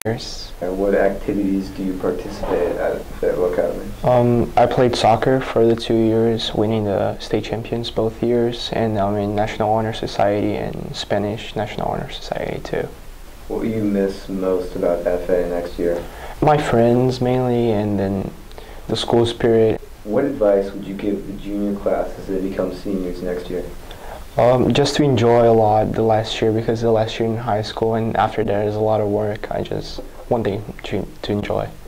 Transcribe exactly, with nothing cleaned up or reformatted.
years. And what activities do you participate at Fayetteville Academy? Um, I played soccer for the two years, winning the state champions both years, and I'm in National Honor Society and Spanish National Honor Society too. What will you miss most about F A next year? My friends mainly, and then the school spirit. What advice would you give the junior class as they become seniors next year? Um, just to enjoy a lot the last year, because the last year in high school and after that is a lot of work. I just one thing to, to enjoy.